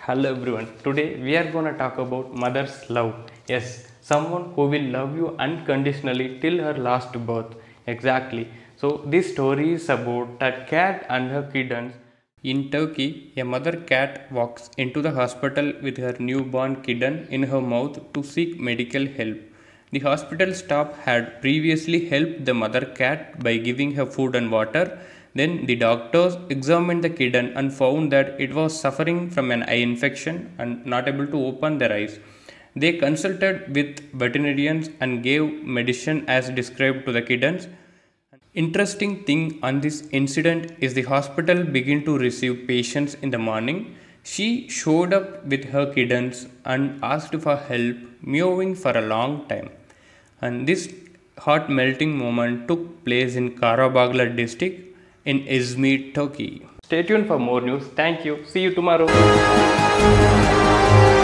Hello everyone. Today we are going to talk about mother's love. Yes, someone who will love you unconditionally till her last birth. Exactly. So this story is about a cat and her kittens. In Turkey, a mother cat walks into the hospital with her newborn kitten in her mouth to seek medical help. The hospital staff had previously helped the mother cat by giving her food and water. Then the doctors examined the kitten and found that it was suffering from an eye infection and not able to open their eyes. They consulted with veterinarians and gave medicine as described to the kittens. Interesting thing on this incident is the hospital began to receive patients in the morning. She showed up with her kittens and asked for help, meowing for a long time. And this heart melting moment took place in Karabaglar district in Izmir, Turkey. Stay tuned for more news. Thank you. See you tomorrow.